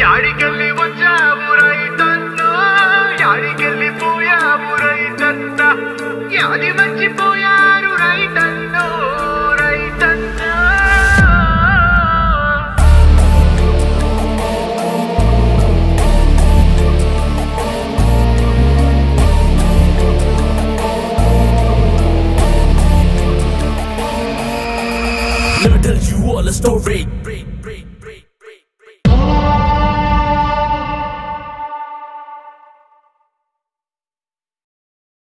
యాడికెళ్ళి వచ్చావు రైతన్నా, యాడికెళ్ళి పోయావు రైతన్నా, యాది మర్చిపోయారు రైతన్నో రైతన్నా. Let me tell you all a story.